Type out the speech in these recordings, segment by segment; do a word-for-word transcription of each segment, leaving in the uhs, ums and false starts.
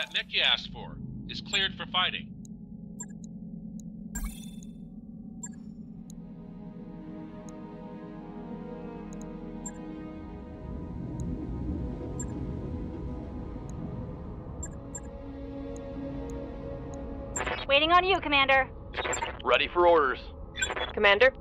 That mech you asked for is cleared for fighting. Waiting on you, Commander. Ready for orders. Commander?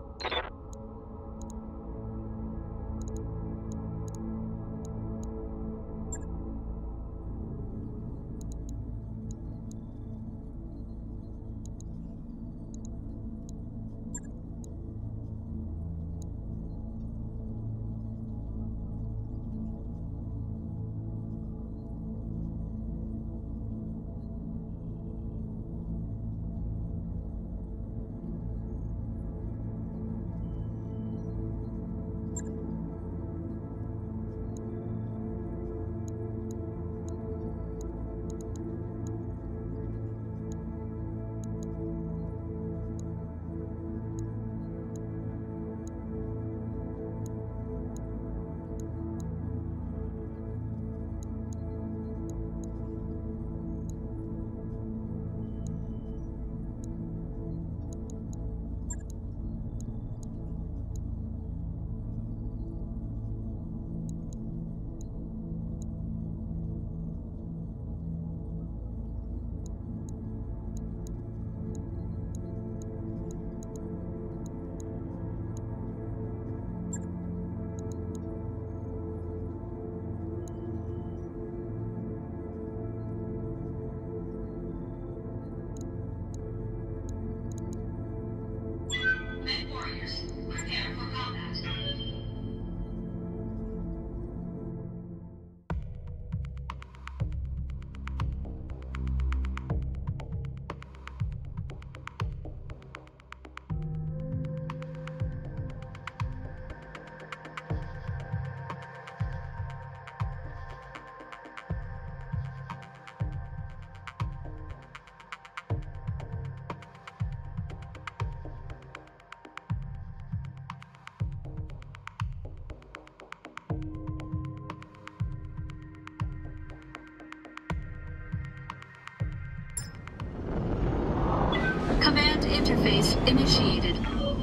Command interface initiated.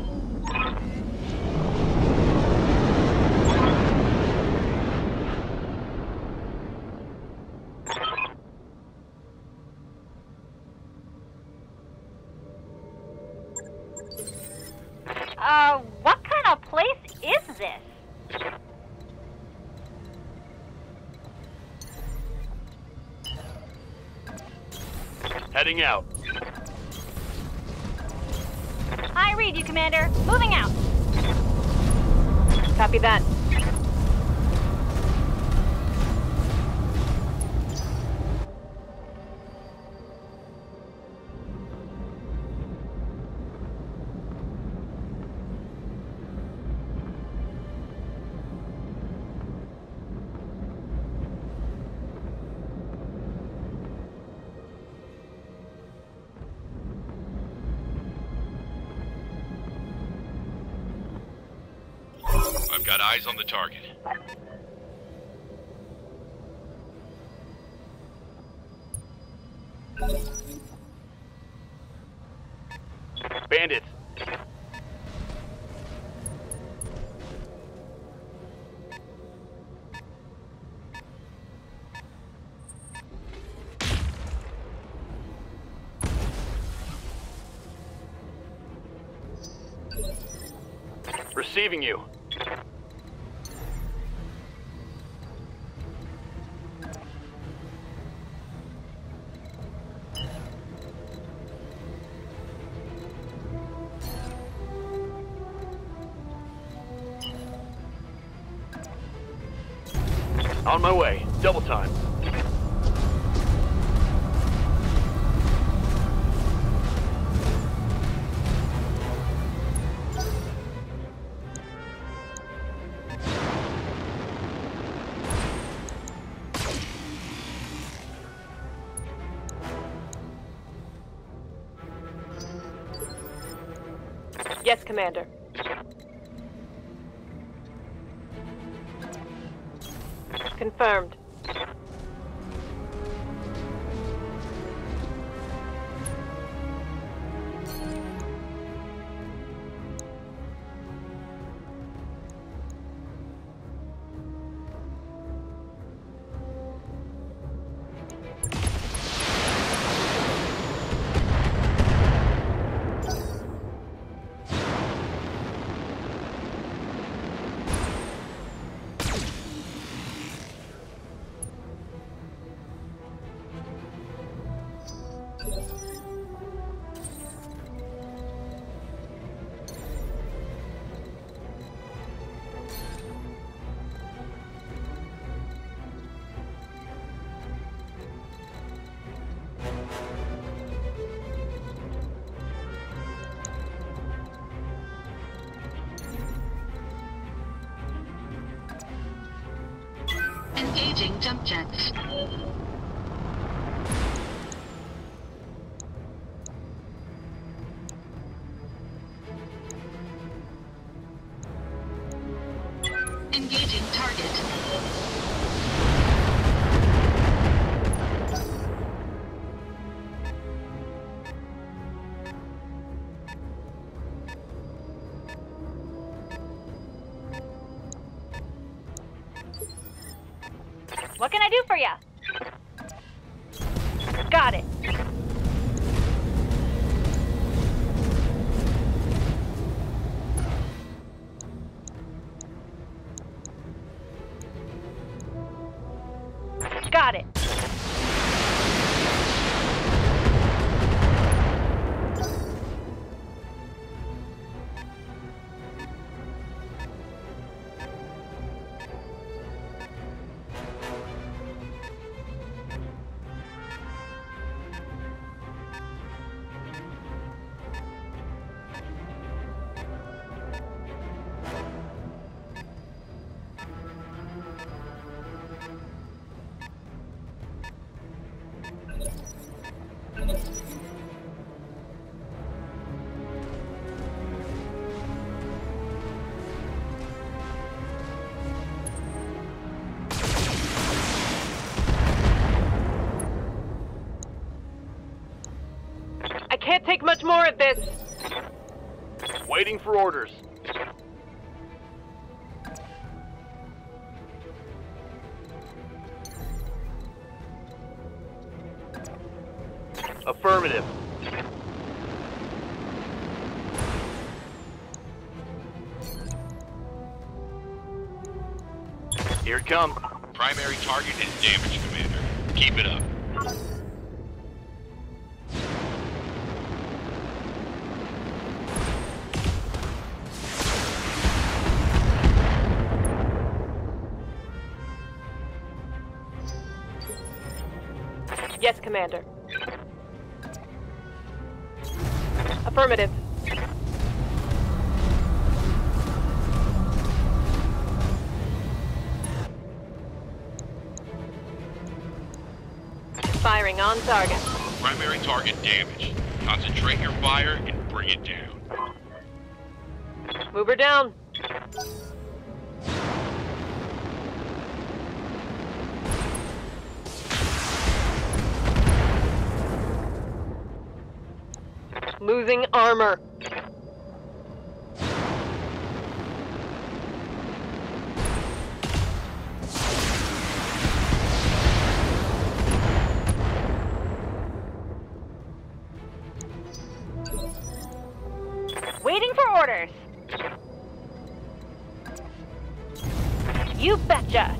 Uh, what kind of place is this? Heading out. I read you, Commander. Moving out. Copy that. I've got eyes on the target. Bandits. Receiving you. On my way. Double time. Yes, Commander. Confirmed. Engaging jump jets. Engaging target. What can I do for you? Got it. Got it. I can't take much more of this. Waiting for orders. Affirmative. Here it comes. Primary target is damaged, Commander. Keep it up. Yes, Commander. Affirmative. Firing on target. Primary target damaged. Concentrate your fire and bring it down. Move her down. Losing armor. Waiting for orders. You betcha.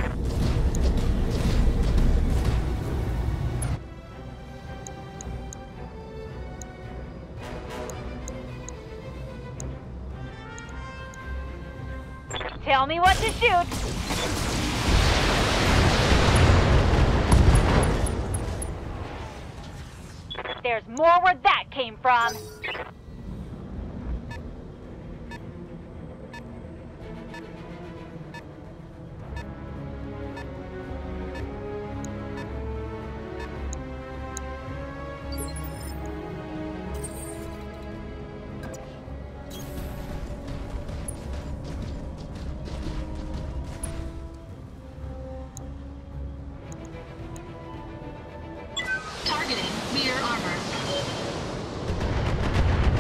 Tell me what to shoot. There's more where that came from. Targeting rear armor.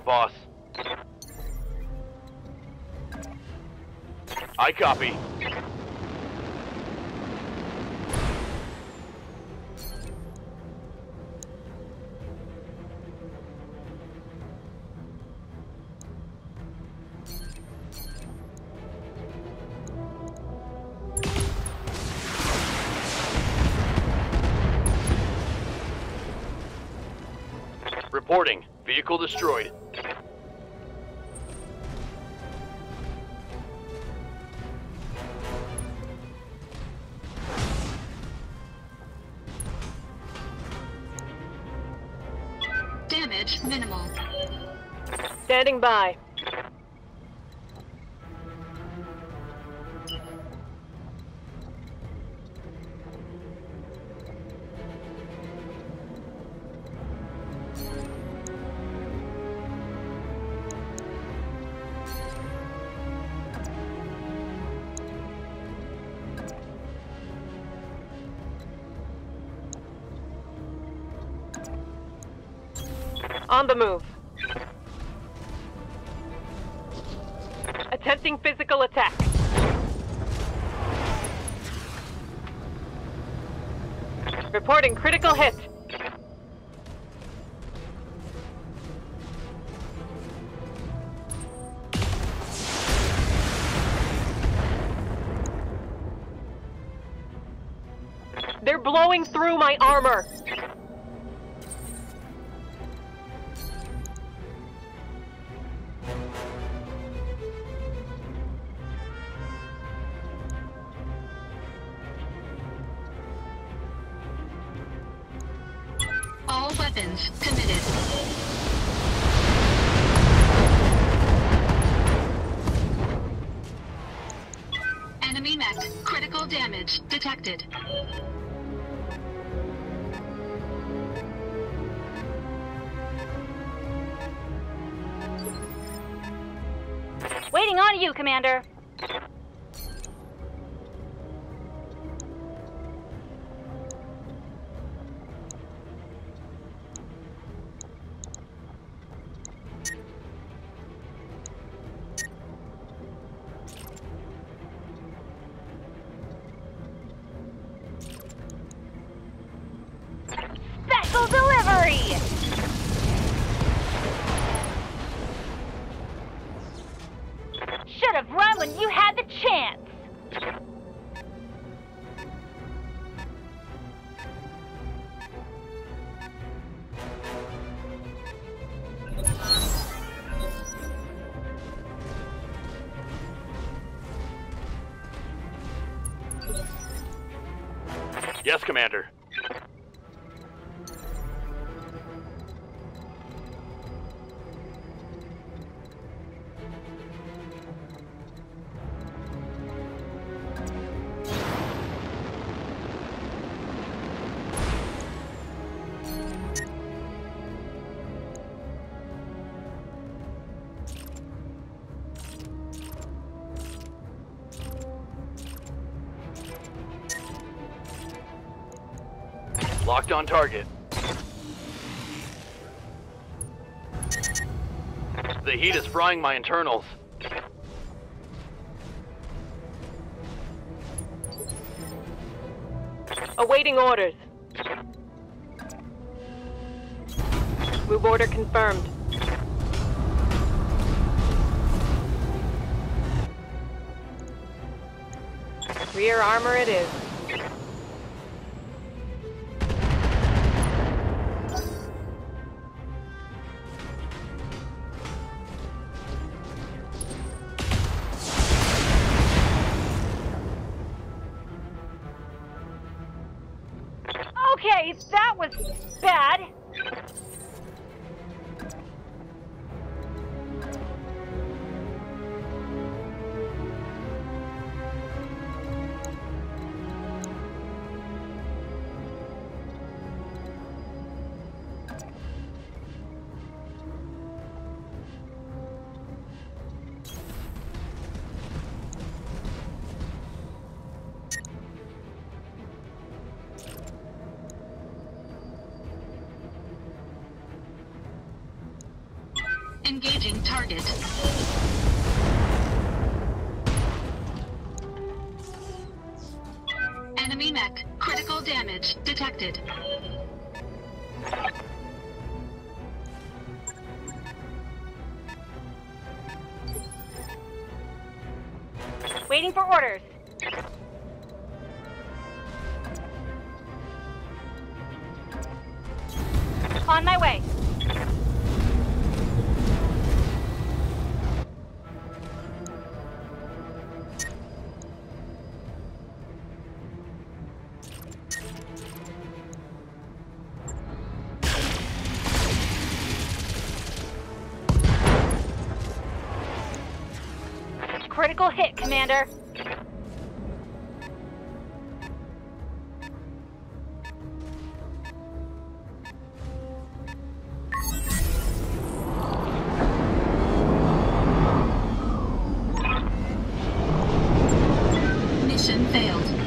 boss. I copy. Reporting. Vehicle destroyed. Damage minimal. Standing by. On the move. Attempting physical attack. Reporting critical hit. They're blowing through my armor. All weapons committed. Enemy mech. Critical damage detected. Waiting on you, Commander. Special delivery! Should have run when you had the chance. Yes, Commander. Locked on target. The heat is frying my internals. Awaiting orders. Move order confirmed. Rear armor it is. Okay, that was bad. Engaging target. Enemy mech. Critical damage detected. Waiting for orders. On my way. Critical hit, Commander. Mission failed.